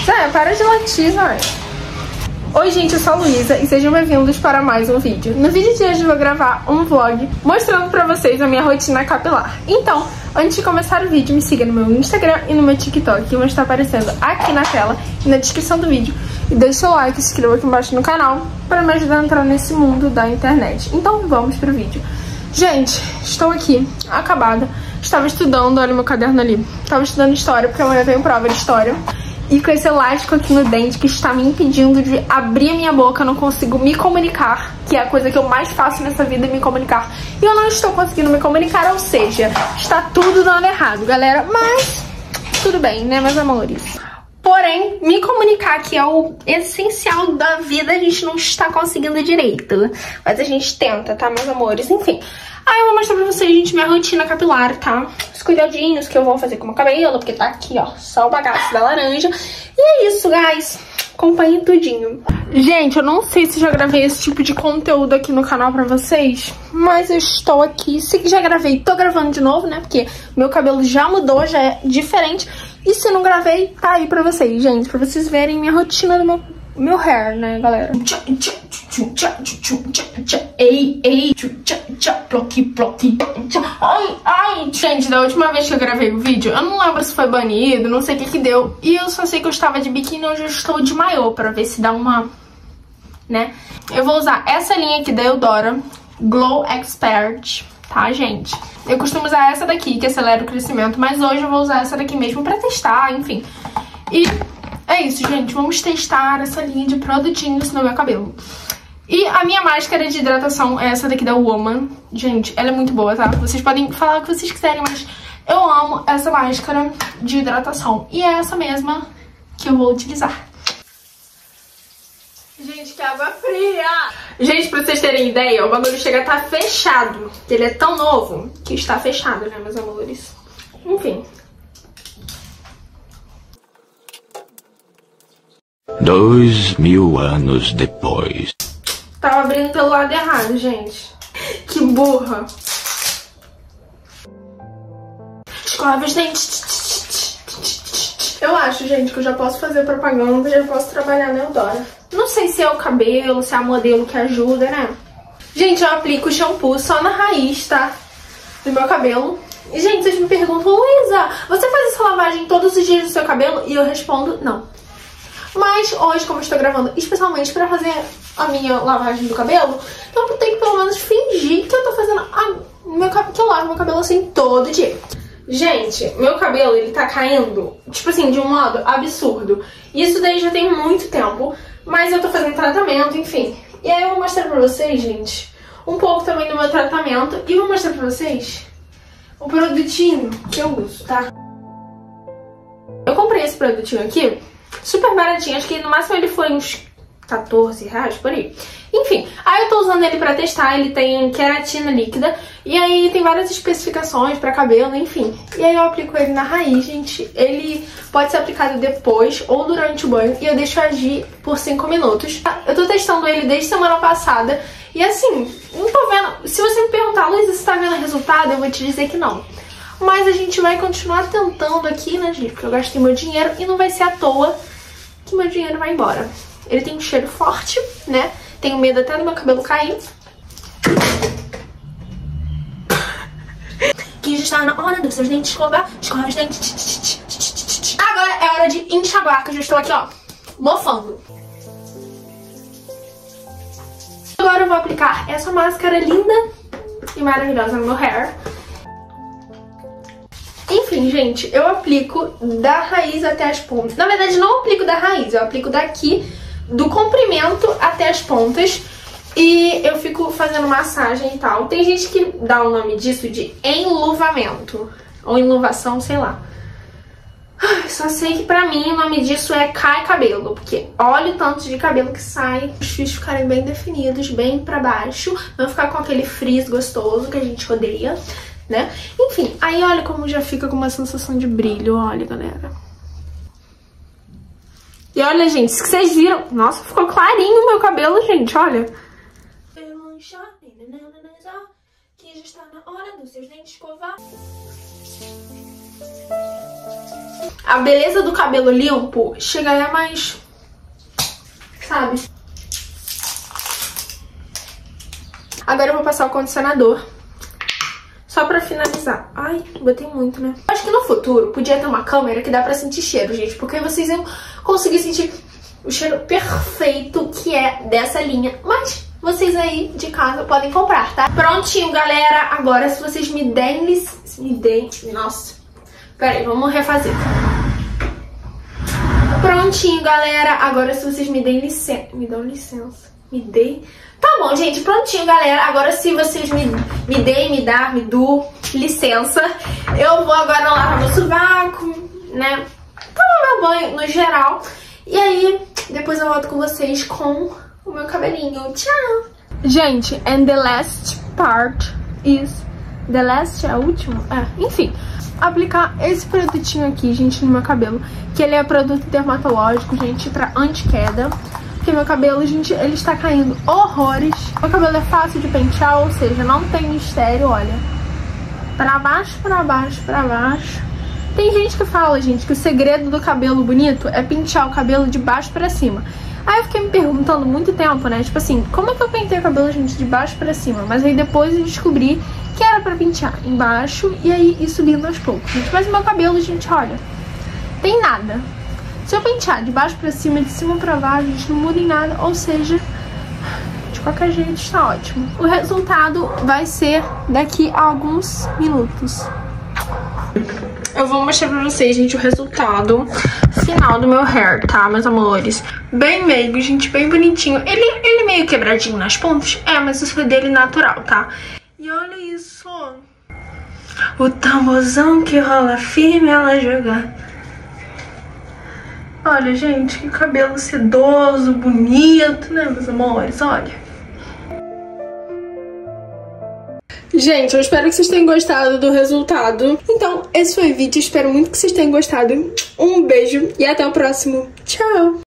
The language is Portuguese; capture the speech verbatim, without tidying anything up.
Zé, para de latir, Zé. Oi gente, eu sou a Luísa e sejam bem-vindos para mais um vídeo. No vídeo de hoje eu vou gravar um vlog mostrando pra vocês a minha rotina capilar. Então, antes de começar o vídeo, me siga no meu Instagram e no meu TikTok, que vão estar aparecendo aqui na tela e na descrição do vídeo. E deixe seu like e se inscreva aqui embaixo no canal para me ajudar a entrar nesse mundo da internet. Então vamos pro vídeo. Gente, estou aqui, acabada. Estava estudando, olha o meu caderno ali. Estava estudando história, porque amanhã eu tenho prova de história. E com esse elástico aqui no dente que está me impedindo de abrir a minha boca, eu não consigo me comunicar, que é a coisa que eu mais faço nessa vida, me comunicar. E eu não estou conseguindo me comunicar, ou seja, está tudo dando errado, galera. Mas tudo bem, né, meus amores? Porém, me comunicar, que é o essencial da vida, a gente não está conseguindo direito. Mas a gente tenta, tá, meus amores? Enfim. Aí eu vou mostrar pra vocês, gente, minha rotina capilar, tá? Os cuidadinhos que eu vou fazer com o meu cabelo, porque tá aqui, ó, só o bagaço da laranja. E é isso, guys. Acompanhem tudinho. Gente, eu não sei se já gravei esse tipo de conteúdo aqui no canal pra vocês, mas eu estou aqui. Se já gravei, tô gravando de novo, né? Porque meu cabelo já mudou, já é diferente. E se não gravei, tá aí pra vocês, gente. Pra vocês verem minha rotina do meu, meu hair, né, galera? Ei, ei, ploqui, ploqui. Ai, ai. Gente, da última vez que eu gravei o vídeo, eu não lembro se foi banido, não sei o que que deu. E eu só sei que eu estava de biquíni, hoje eu estou de maiô, pra ver se dá uma, né? Eu vou usar essa linha aqui da Eudora, Glow Expert, tá, gente? Eu costumo usar essa daqui, que acelera o crescimento, mas hoje eu vou usar essa daqui mesmo pra testar, enfim. E é isso, gente. Vamos testar essa linha de produtinhos no meu cabelo. E a minha máscara de hidratação é essa daqui da Woman. Gente, ela é muito boa, tá? Vocês podem falar o que vocês quiserem, mas eu amo essa máscara de hidratação. E é essa mesma que eu vou utilizar. Gente, que água fria! Gente, pra vocês terem ideia, o bagulho chega a estar fechado. Ele é tão novo que está fechado, né, meus amores? Enfim. Dois mil anos depois. Tava abrindo pelo lado errado, gente. Que burra. Escova os dentes. Eu acho, gente, que eu já posso fazer propaganda, já posso trabalhar na Eudora. Não sei se é o cabelo, se é a modelo que ajuda, né? Gente, eu aplico shampoo só na raiz, tá? Do meu cabelo. E, gente, vocês me perguntam, Luísa, você faz essa lavagem todos os dias do seu cabelo? E eu respondo, não. Mas hoje, como eu estou gravando especialmente pra fazer a minha lavagem do cabelo, então eu tenho que pelo menos fingir que eu tô fazendo a meu, que eu lavo meu cabelo assim todo dia. Gente, meu cabelo, ele tá caindo, tipo assim, de um modo absurdo. Isso daí já tem muito tempo, mas eu tô fazendo tratamento, enfim. E aí eu vou mostrar pra vocês, gente, um pouco também do meu tratamento. E vou mostrar pra vocês o produtinho que eu uso, tá? Eu comprei esse produtinho aqui super baratinho, acho que no máximo ele foi uns quatorze reais, por aí. Enfim, aí eu tô usando ele pra testar, ele tem queratina líquida, e aí tem várias especificações pra cabelo, enfim. E aí eu aplico ele na raiz, gente. Ele pode ser aplicado depois ou durante o banho, e eu deixo agir por cinco minutos. Eu tô testando ele desde semana passada, e assim, não tô vendo... Se você me perguntar, Luísa, você tá vendo resultado? Eu vou te dizer que não. Mas a gente vai continuar tentando aqui, né, gente? Porque eu gastei meu dinheiro e não vai ser à toa que meu dinheiro vai embora. Ele tem um cheiro forte, né? Tenho medo até do meu cabelo cair. Que já está na hora dos seus dentes escovar. Escova os dentes. Agora é hora de enxaguar, que eu já estou aqui, ó, mofando. Agora eu vou aplicar essa máscara linda e maravilhosa no meu hair. Enfim, gente, eu aplico da raiz até as pontas. Na verdade, não aplico da raiz, eu aplico daqui, do comprimento até as pontas. E eu fico fazendo massagem e tal. Tem gente que dá o nome disso de enluvamento. Ou enluvação, sei lá. Só sei que pra mim o nome disso é cai cabelo. Porque olha o tanto de cabelo que sai. Os fios ficarem bem definidos, bem pra baixo. Não ficar com aquele frizz gostoso que a gente odeia, né? Enfim, aí olha como já fica com uma sensação de brilho, olha, galera. E olha, gente, se vocês viram... Nossa, ficou clarinho o meu cabelo, gente, olha. Que já está na hora dos seus dentes escovar. A beleza do cabelo limpo chega a mais, sabe? Agora eu vou passar o condicionador. Só pra finalizar. Ai, botei muito, né? Acho que no futuro podia ter uma câmera que dá pra sentir cheiro, gente. Porque aí vocês iam conseguir sentir o cheiro perfeito que é dessa linha. Mas vocês aí de casa podem comprar, tá? Prontinho, galera. Agora se vocês me deem licença... Me deem... Nossa. Pera aí, vamos refazer. Prontinho, galera. Agora se vocês me deem licença... Me dão licença. Me deem... Tá bom, gente, prontinho, galera. Agora se vocês me, me deem, me dar, me do licença, eu vou agora lavar meu sovaco, né? Tomar meu banho no geral. E aí, depois eu volto com vocês com o meu cabelinho. Tchau! Gente, and the last part is... The last é a última? É, enfim. Aplicar esse produtinho aqui, gente, no meu cabelo. Que ele é produto dermatológico, gente, pra anti-queda. Porque meu cabelo, gente, ele está caindo horrores. Meu cabelo é fácil de pentear, ou seja, não tem mistério, olha. Pra baixo, pra baixo, pra baixo. Tem gente que fala, gente, que o segredo do cabelo bonito é pentear o cabelo de baixo pra cima. Aí eu fiquei me perguntando muito tempo, né? Tipo assim, como é que eu pentei o cabelo, gente, de baixo pra cima? Mas aí depois eu descobri que era pra pentear embaixo e aí ir subindo aos poucos, gente. Mas o meu cabelo, gente, olha, tem nada. Se eu pentear de baixo pra cima e de cima pra baixo, a gente não muda em nada, ou seja, de qualquer jeito está ótimo. O resultado vai ser daqui a alguns minutos. Eu vou mostrar pra vocês, gente, o resultado final do meu hair, tá, meus amores? Bem meigo, gente, bem bonitinho. Ele, ele meio quebradinho nas pontas, é, mas isso foi dele natural, tá? E olha isso, o tamborzão que rola firme, ela joga. Olha, gente, que cabelo sedoso, bonito, né, meus amores? Olha. Gente, eu espero que vocês tenham gostado do resultado. Então, esse foi o vídeo. Espero muito que vocês tenham gostado. Um beijo e até o próximo. Tchau!